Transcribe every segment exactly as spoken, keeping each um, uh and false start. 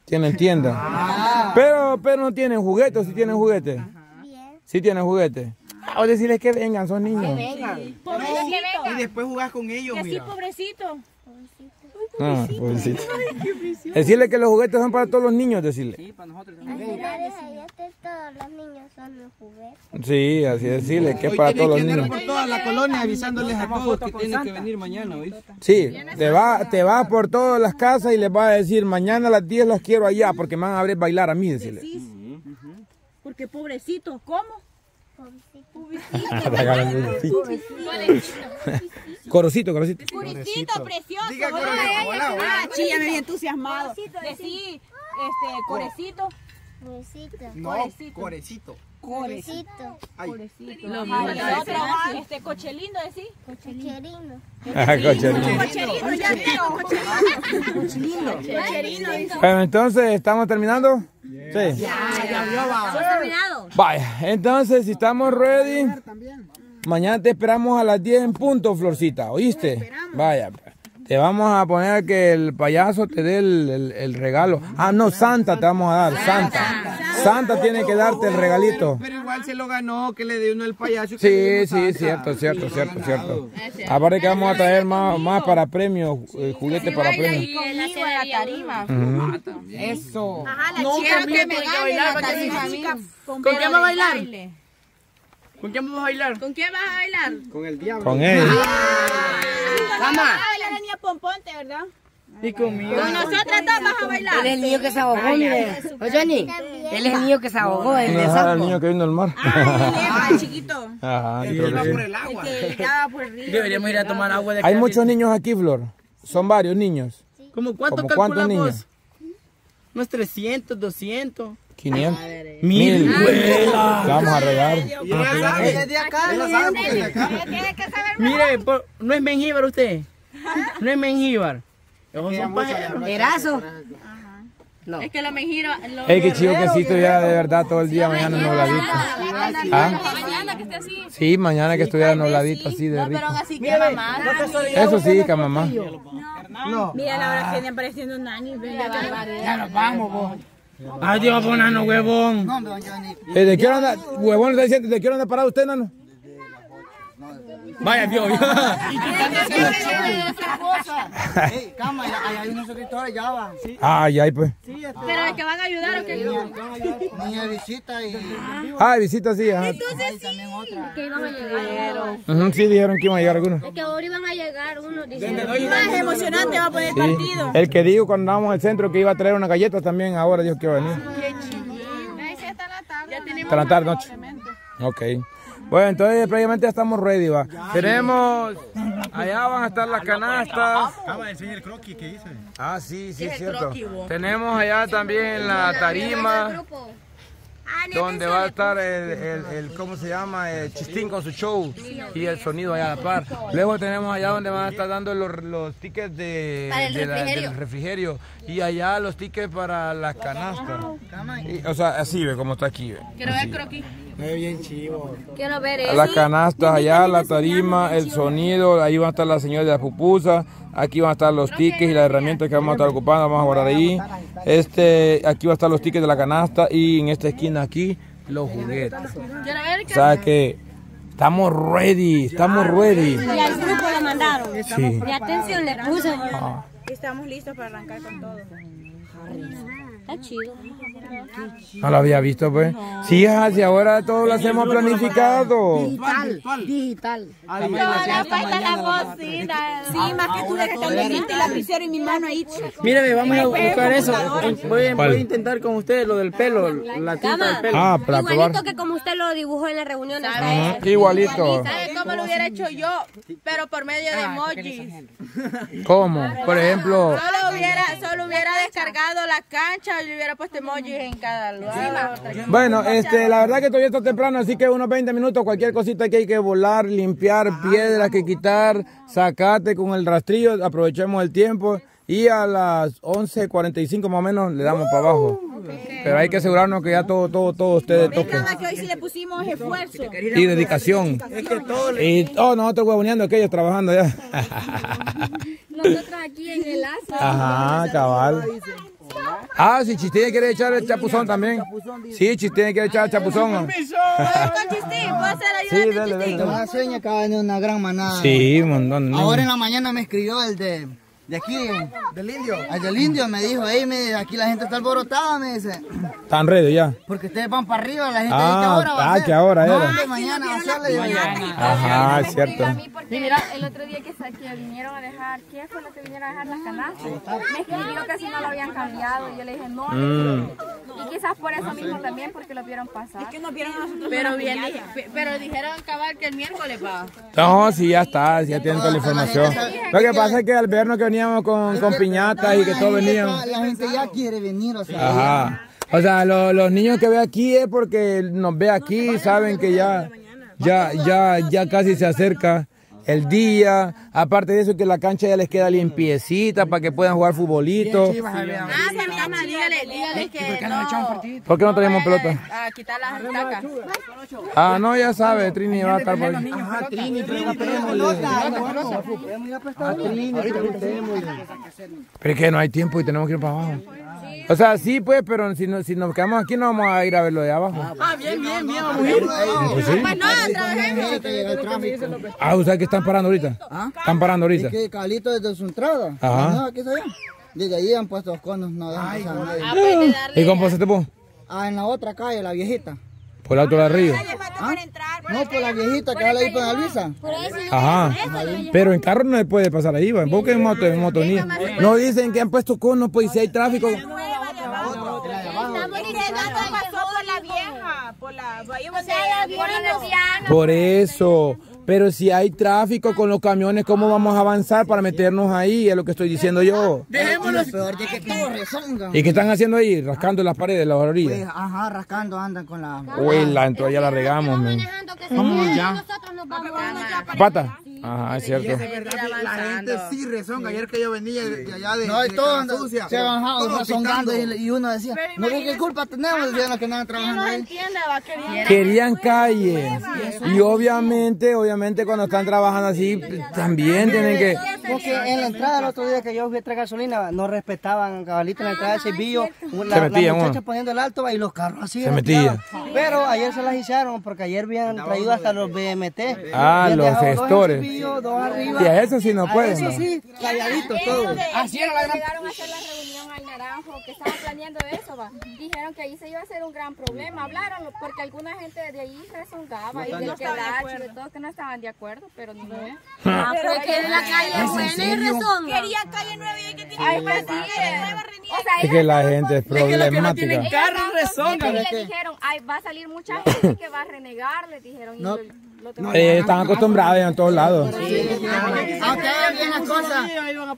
Tienen tienda. Ah. Pero, pero no tienen juguetes, ¿sí tienen juguetes? Bien. ¿Sí tienen juguetes? O decirles que vengan, son niños. Que vengan. Sí. Pobrecito. Y después jugás con ellos, que mira. sí, pobrecito. Ah, pobrecito. Decirle que los juguetes son para todos los niños, decirle. Sí, para nosotros también. Todos los niños son los juguetes. Sí, así decirle que es para todos los niños. Por toda la colonia avisándoles a todos que tienen que venir mañana, ¿oíste? Sí, te vas te va por todas las casas y les vas a decir, mañana a las diez las quiero allá porque me van a abrir bailar a mí, decirle. Porque pobrecito, ¿cómo? Corocito, corocito. Coricito, precioso. Diga corocito. Ah, sí, ya me había entusiasmado. Decí, este, corecito. Corecito. No, corecito. Corecito. Corecito. Lo mismo. Este, cochelino, decí. Cocherino. Ah, cocherino. Cocherino, ya veo. Cocherino. Cocherino. Bueno, entonces, ¿estamos terminando? Sí. Ya, ya, ya. terminado. Vaya, entonces, si estamos ready, mañana te esperamos a las diez en punto, Florcita, ¿oíste? Vaya, te vamos a poner que el payaso te dé el, el, el regalo. Ah, no, Santa te vamos a dar, Santa. Santa tiene que darte el regalito. Pero igual se lo ganó, que le dio uno el payaso. Sí, sí, cierto, cierto, cierto, cierto. Aparte que vamos a traer más, más para premios, eh, juguetes para premios. Y en la tarima. Uh-huh. Eso. Ajá, la chica que me gane la tarima. ¿Con quién vamos a bailar? ¿Con quién vamos a bailar? ¿Con quién vas a bailar? Con el diablo. Con él. Vamos a bailar la niña Pomponte, ¿verdad? Y conmigo. Con nosotras dos vas a bailar. Él es el niño que se ahogó, mire. Oye, Johnny, él es el niño que se ahogó, el de Ajá, el sapo. niño que vino al mar. Ah, el chiquito. Ajá, Y él va por el agua. El que ya va por el río. Deberíamos ir a tomar agua de hay muchos niños aquí, Flor. Son varios niños. ¿Cómo cuánto ¿Cómo cuántos calculamos? niños? Unos trescientos, doscientos. quinientos. Mil. Vamos a regar. Y ella sabe, es de acá, ella sabe porque es de acá. Tiene que saber. Mire, por- no es mengíbar usted. No es mengíbar. Esos son pájaros. Erazo. No. Es que lo mejiro. Ey, qué chido que sí estuviera de verdad todo el día mañana nubladito. ¿Ah? Mañana que esté así. Sí, mañana que estuviera nubladito así de No, rico. pero así que mamá. Eso sí, que mamá. No. Mira la hora que viene apareciendo nani. Ya nos vamos, vos. Adiós, bonano, huevón. Eh, ¿De qué hora anda? Huevón, le está diciendo, ¿de qué hora anda parado usted, nano? Vaya, Dios. Ey, cama, ahí hay unos suscriptores, ya va. Sí. Ah, ya, pues. Pero es que van a ayudar o qué. Niña de visita y... Ah, visita, sí, ajá. Entonces sí. Que iban a llegar. Ujú, sí, dijeron que iban a llegar algunos. Es que ahora iban a llegar unos. Más emocionante va a poner el Sí. partido. El que dijo cuando andábamos al centro que iba a traer una galleta también, ahora dijo que iba a venir. Qué chido. Ahí sí está la tabla. Ya tenemos. Hasta la tarde, noche. Ok. Bueno, entonces prácticamente ya estamos ready, va. Tenemos, allá van a estar las canastas. Acaba de enseñar el croquis que hice. Ah, sí, sí, es cierto. Tenemos allá también la tarima, donde va a estar el, el, el ¿cómo se llama? El Chistín con su show y el sonido allá a la par. Luego tenemos allá donde van a estar dando los, los tickets de, Para el de la- refrigerio. del refrigerio y allá los tickets para las canastas. Y, o sea, así ve como está aquí, ve. Quiero ver croquis. Es bien chivo. Quiero ver eso. Las canastas allá, la tarima, el sonido, ahí van a estar las señoras de la pupusa, aquí van a estar los tickets y las herramientas que vamos a estar ocupando, vamos a guardar ahí. Este, aquí van a estar los tickets de la canasta y en esta esquina aquí los juguetes. Quiero ver O sea que estamos ready, estamos ready. Y al grupo lo mandaron. Sí. Y atención le puse. Ah. Estamos listos para arrancar con todo. Está chido. No lo había visto, pues. Sí, así ahora todo lo hacemos planificado. Digital. Digital. No, no falta la bocina. Sí, más que tú de que están pendiente el lapicero y mi mano ahí. Mire, vamos a buscar eso. Voy, voy a intentar con ustedes lo del pelo, la tinta del pelo. Ah, para probar. Igualito que como usted lo dibujó en la reunión. Ajá, igualito. ¿Sabe cómo lo hubiera hecho yo? Pero por medio de emojis. ¿Cómo? Por ejemplo, Solo hubiera, solo hubiera descargado la cancha y le hubiera puesto emojis en cada lugar. bueno, este, la verdad que todavía está temprano, así que unos veinte minutos, cualquier cosita que hay que volar, limpiar, piedras que quitar, sacate con el rastrillo, aprovechemos el tiempo y a las once cuarenta y cinco más o menos le damos para abajo. Pero hay que asegurarnos que ya todo, todo, todo ustedes toquen. Nada que hoy sí le pusimos esfuerzo. Y dedicación. Y oh, nosotros huevoneando, aquellos trabajando ya. Nosotros aquí en el lazo. Ajá, cabal. Ah, si Chistín quiere echar el chapuzón también. Sí, Chistín quiere echar el chapuzón. Con Chistín, ¿puedo hacer ayuda de dale, Chistín? dale. La sueña que va a venir una gran manada. Sí, un montón. de Ahora en niños. la mañana me escribió el de, de aquí, del indio. El del indio me dijo, hey, me, aquí la gente está alborotada, me dice. Están ready ya. Porque ustedes van para arriba, la gente Ah, dice que ahora va a ah, ser. que ahora No, era. hombre, mañana va a ser. le digo yo. Ajá, es cierto. A mí porque mira, el otro día que, sa- que vinieron a dejar, ¿qué fue lo que vinieron a dejar las canastas? Me escribió que si no lo habían cambiado y yo le dije no. Mm. Y quizás por eso mismo también, porque lo vieron pasar. Que nos vieron a nosotros. Pero bien, dije- pe- pero dijeron acabar que el miércoles va. No, sí, ya está, ya tienen toda la información. Lo que pasa es que al vernos que veníamos con, con piñatas y que todos venían. La gente ya quiere venir, o sea. Ajá. O sea, lo- los niños que ve aquí es porque nos ve aquí, saben que ya, ya, ya, ya casi se acerca el día. Aparte de eso, que la cancha ya les queda limpiecita para que puedan jugar futbolito. Ah, Samantha, dígale, dígale que no. ¿Por qué no traemos pelota? A quitar las estacas. Ah, no, ya sabe, Trini va a estar por ahí. Ajá, Trini, prestémosle. A Trini, prestémosle. Pero es que no hay tiempo y tenemos que ir para abajo. O sea, sí, pues, pero si, no, si nos quedamos aquí no vamos a ir a ver lo de abajo. Ah, bien, bien, bien, vamos a ir. Pues sí. Pues no, trabajemos. Que llega el tráfico. Ah, o sea que están parando ahorita. Están parando ahorita. Es que Calito desde su entrada. Ajá. No, aquí está allá. Desde ahí han puesto los conos, no dejan pasar a nadie. ¿Y cómo pasaste vos? Ah, en la otra calle, la viejita. Por el Alto de la Río. ¿Ah? No, por la viejita que habla ahí con la Luisa. Ajá. Pero en carro no se puede pasar ahí, va. Porque en moto, en moto ni. No dicen que han puesto conos, pues si hay tráfico. Estamos diciendo que pasó por la vieja, por la bahía Por la lesbiana. Por eso. Pero si hay tráfico con los camiones, ¿cómo vamos a avanzar para meternos ahí? Es lo que estoy diciendo yo. Y lo peor de que todos rezongan. ¿Y qué están haciendo ahí? Rascando las paredes, las Pues, orillas. ajá, rascando andan con la... Uy, la entrada ya la regamos, men. Vamos ya. Nosotros nos vamos. ¿Pata? Ajá, es cierto. La gente sí rezonga. Ayer que yo venía de allá de... No, y todos se han bajado rezongando y, y uno decía, no ve qué culpa tenemos, decían los que andaban trabajando ahí. Entiende, va, querido. Querían calle. Y obviamente, obviamente cuando están trabajando así, también tienen que... Porque en la entrada el otro día que yo fui a traer gasolina, no respetaban cabalito en la entrada del servicio. La, Se metían, la muchacha bueno. poniendo el alto va, y los carros así. Se metían. Pero ayer se las hicieron porque ayer habían traído hasta los B M T. Ah, Habían los dejado dos en gestores. servicio, dos arriba. Y a eso sí no A pueden, eso ¿no? sí, calladitos todos. Así era la gran... Llegaron a hacer la reunión al Naranjo, que estaban planeando eso, va. Dijeron que ahí se iba a hacer un gran problema. Hablaron porque alguna gente de ahí rezongaba y del quebracho y de todos que no estaban de acuerdo, pero no. Ah, pero que en la calle buena y razón. Quería calle nueva y hay que tirar. Ay, pues sí. O sea, Es que la gente es Es que los que no problemática. tienen carro rezongan. y le dijeron, ay, va a salir mucha gente que va a renegar, le dijeron. Y lo, lo tengo- Eh, están acostumbrados en todos lados. Aunque hagan bien las cosas,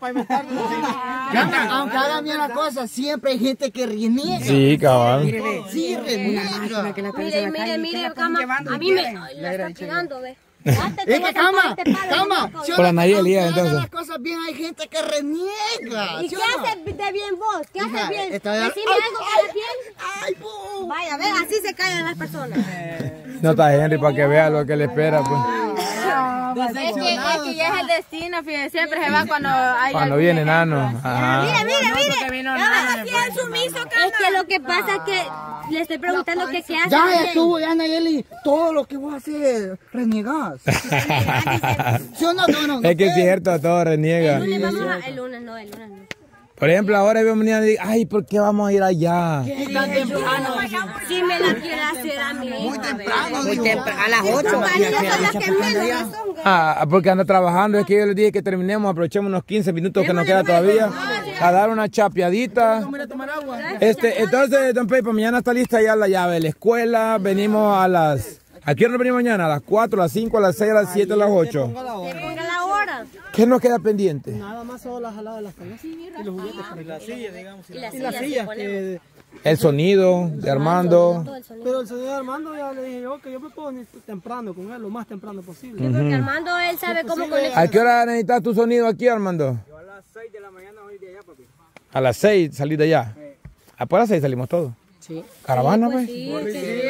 aunque hagan bien las cosas, siempre hay gente que reniega. Sí, cabal. Sí, reniega. Mire, mire, mire, cama. A mí me la está tirando, ve. Es que cama, cama. Si Por la uno- Nayeli, aunque ya, hagan entonces. las cosas bien, hay gente que reniega. ¿Y ¿sí qué o no? haces de bien vos? ¿Qué Hija, haces bien? estoy- Decime Ay, algo ay, que haces bien. Ay, bu. Vaya, ve, así se callan las personas. No está Henry para que vea lo que le espera, pues. Es que, es que ya es el destino, fíjate, siempre se va cuando hay Cuando algún viene ejemplo. Nano. Ajá. Mire, mire, Porque mire. vino Ya vas Nano, así al sumiso, cama. Es que lo que pasa es que le estoy preguntando que qué haces Ya bien. estuvo, ya Nayeli, todo lo que vos haces, renegas. ¿Sí o no, no, no? Es que es cierto, todo reniega. El lunes vamos a... El lunes no, el lunes no. Por ejemplo, ahora veo venir y digo, ay, ¿por qué vamos a ir allá? Si me la quiere hacer a mí. Muy temprano. Muy temprano, a las ocho. son las que menos rezongan. Ah, porque anda trabajando. Es que yo les dije que terminemos, aprovechemos unos quince minutos que nos queda todavía a dar una chapeadita. Este, entonces, don Pepe, mañana está lista ya la llave de la escuela. Venimos a las... ¿A qué hora nos venimos mañana? ¿A las cuatro, a las cinco, a las seis, a las siete, a las ocho? Ponga la hora. ¿Qué nos queda pendiente? Nada más solo las jaladas de las calles y los juguetes. Y la silla, digamos. Y la Y silla las se sillas. pone. que- El sonido de Armando. Todo el sonido. Pero el señor Armando ya le dije yo que yo me puedo venir temprano con él, lo más temprano posible. Sí, porque Armando, él sabe cómo conectar. ¿A qué hora necesitas tu sonido aquí, Armando? Yo a las seis de la mañana voy de allá, papi. A las seis salís de allá. Ah, pues a las seis salimos todos. Sí. Caravana, pues. Sí, que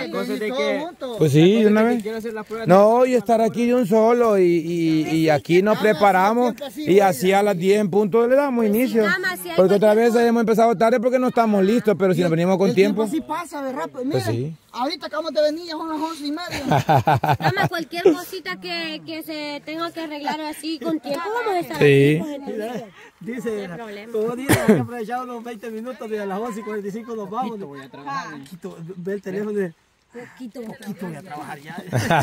La cosa es de que... Pues sí, de una vez. No, y estar aquí de un solo y, y, y aquí nos preparamos y así a las diez en punto le damos inicio. Porque otra vez hemos empezado tarde porque no estamos listos, pero si nos venimos con tiempo. Así pasa, ¿verdad? Pues Pues sí. Ahorita acabamos de venir, son las once y media. Nada cualquier cosita que, que se tenga que arreglar así con tiempo, vamos a estar Sí. aquí. Dice, como dice, hay que aprovechar unos veinte minutos de las once y cuarenta y cinco nos vamos. Voy a trabajar. Quito, ve el teléfono de... Poquito, poquito voy a trabajar ya.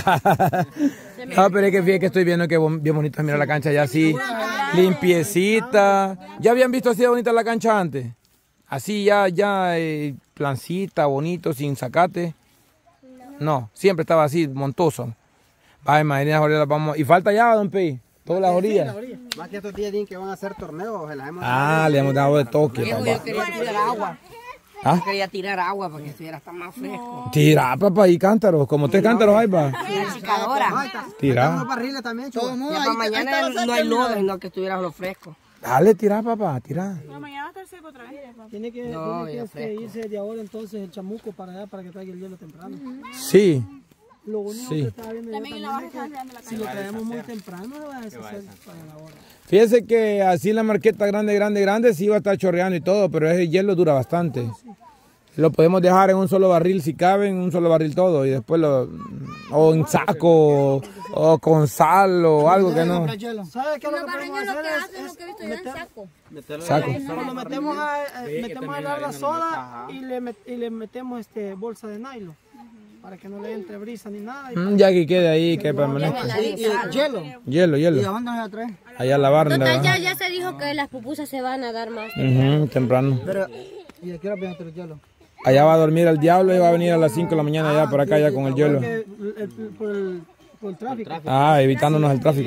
No, pero es que fíjate que estoy viendo que bien bonito es mirar la cancha ya así, limpiecita. ¿Ya habían visto así de bonita la cancha antes? Así ya, ya, eh, plancita, bonito, sin zacate. No, siempre estaba así, montoso. Ay, Marina, ahorita vamos. Y falta ya, don Pei, todas las orillas. Más que estos días dicen que van a hacer torneos. Se las hemos Ah, le hemos dado de toque, Yo papá. quería tirar agua. ¿Ah? Yo quería tirar agua para que estuviera hasta más fresco. Tira, papá, y cántaros. Como tres cántaros hay, va. La secadora. Tira. unos barriles también, Ya para mañana no hay lodo, sino que estuviera lo fresco. Dale, tira, papá, tira. No, mañana va a estar seco otra vez. Tiene que, No, tiene ya que fresco. irse de ahora entonces el chamuco para allá para que traiga el hielo temprano. Sí. Lo único Sí. que estaba viendo yo también es que si lo traemos muy temprano se va a deshacer para la hora. Fíjese que así la marqueta grande, grande, grande sí va a estar chorreando y todo, pero ese hielo dura bastante. Lo podemos dejar en un solo barril si cabe, en un solo barril todo y después lo... o en saco o con sal o algo que no. ¿Sabes qué es lo Los que podemos barreños lo que hacer? hacen, lo que he visto yo en saco. Saco. Cuando metemos a, eh, metemos a helar la soda y le, met- y le metemos este bolsa de nylon para que no le entre brisa ni nada. Y Mm, ya que quede ahí, que permanezca. Y hielo. Hielo, ¿Y hielo. dónde se atrás? Allá a la barra. Total, ya, ya se dijo que las pupusas se van a dar más. Ujú, temprano. Pero, ¿y a qué hora viene el hielo? Allá va a dormir el diablo y va a venir a las cinco de la mañana ya por acá ya con el hielo. porque el- el- por, el, por el tráfico. Ah, evitándonos el tráfico.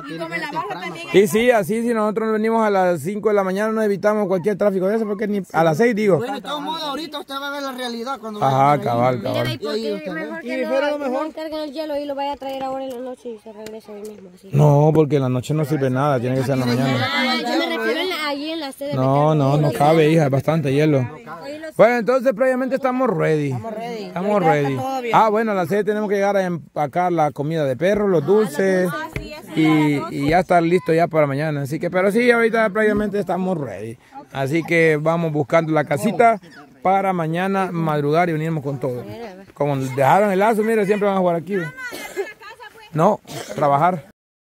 Y sí, así si nosotros venimos a las cinco de la mañana nos evitamos cualquier tráfico de eso porque ni a las seis digo. Bueno, de todos modos, ahorita usted va a ver la realidad cuando Ajá, vaya. cabal, Mire, cabal. ¿y por qué mejor que Y no, fuera lo no mejor. encarguen el hielo y lo vaya a traer ahora en la noche y se regresa hoy mismo? Así. No, porque en la noche no sirve nada, tiene que ser en la mañana. Ah, yo me refiero en la- allí en la sede. No, no, no cabe, hija, es bastante hielo. Bueno, entonces previamente estamos ready. Estamos ready. Estamos ready. Ah, bueno, a las seis tenemos que llegar a empacar la comida de perro, los dulces y, y ya estar listo ya para mañana. Así que, pero sí, ahorita previamente estamos ready. Así que vamos buscando la casita para mañana madrugar y unirnos con todo. Como dejaron el lazo, mire, siempre van a jugar aquí. ¿Ve? No, trabajar.